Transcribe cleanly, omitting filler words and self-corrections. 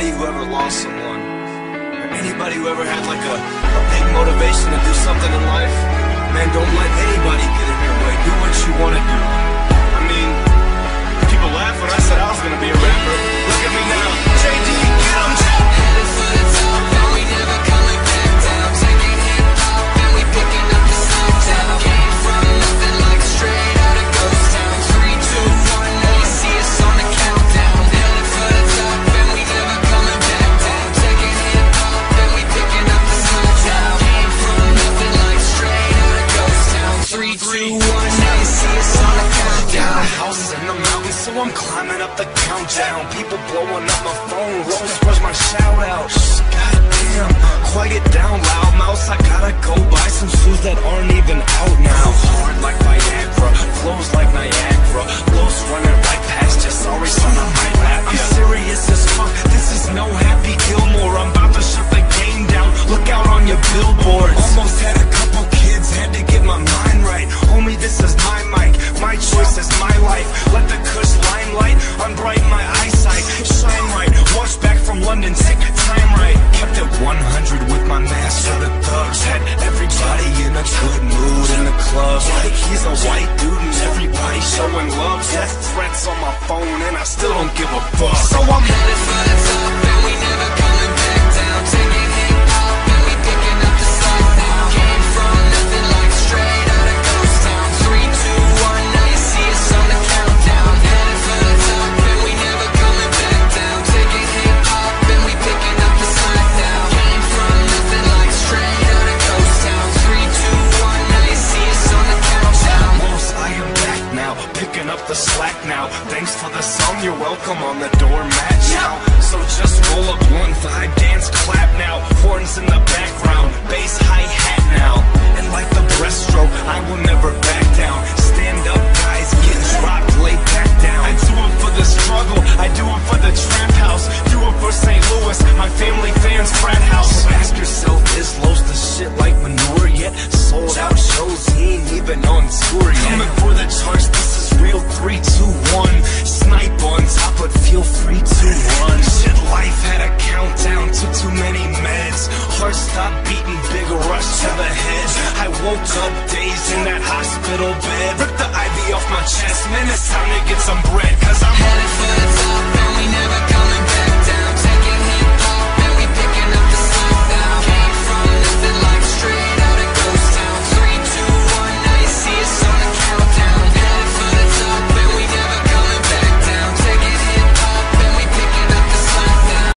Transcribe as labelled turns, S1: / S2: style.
S1: anybody who ever lost someone, or anybody who ever had like a big motivation to do something in life, man, don't let anybody get in your way. Do what you want to do. I mean, people laugh when I said I was gonna be a rapper. Look at me now, JD, get 'em,
S2: Headed for the top, and we never coming back down. Taking hip hop, and we picking up the slack down. Came from nothing like straight out of ghost town. 3, 2, 1, now you see us on the countdown. Headed for the top, and we never coming back down. Taking hip hop, and we picking up the slack down. Came from nothing like straight out of ghost town. 3, 2, 1, now you see us on the countdown.
S1: Houses in the mountains, so I'm climbing up the countdown. People blowing up my phone, Rose, where's my shout out? Goddamn, quiet down, loud mouse. I gotta go buy some shoes that aren't even out now. Hard like Viagra, flows like Niagara, blows running right past you. Sorry, son, I might laugh. I'm serious as fuck. This is no Happy Gilmore. I'm about to shut the game down. Look out on your billboards. Almost had a couple kids, had to get my mind right. Homie, this is my mic, my choice is my life. Let the Kush limelight unbrighten my eyesight. Shine right, watch back from London, take time right. Kept it 100 with my master, the thugs. Had everybody in a good mood in the club. Like he's a white dude and everybody showing love. Death threats on my phone and I still don't give a fuck. So I'm
S2: headed for the top, and we never coming back down. Taking hip hop, and we picking up the slack now. Came from nothing like straight out of ghost town. 3, 2, 1, now you see us on the countdown. Headed for the top, and we never coming back down. Taking hip hop, and we picking up the slack now. Came from nothing like straight out of ghost town. 3, 2, 1, now you see us on the countdown.
S1: Almost, I am back now, picking up the slack now. Thanks for the song, you're welcome on the doormat now. So just roll up one thigh, dance, clap now. Horns in the background, bass, hi-hat now. And like the breaststroke, I will never back down. Stand up, guys, get dropped, lay back down. I do it for the struggle, I do it for the trap house. Do it for St. Louis, my family fans, frat house. So ask yourself, is Los the shit like manure yet? Sold out shows, he ain't even on tour yet. Coming for the charge, this is real. 3, 2, 1. Snipe on top, but feel free to run. Shit, life had a countdown, took too many meds. Heart stopped beating, big rush to the head. I woke up dazed in that hospital bed. Ripped the IV off my chest, man, it's time to get some bread. Cause I'm
S2: headed for the top, and we never coming back.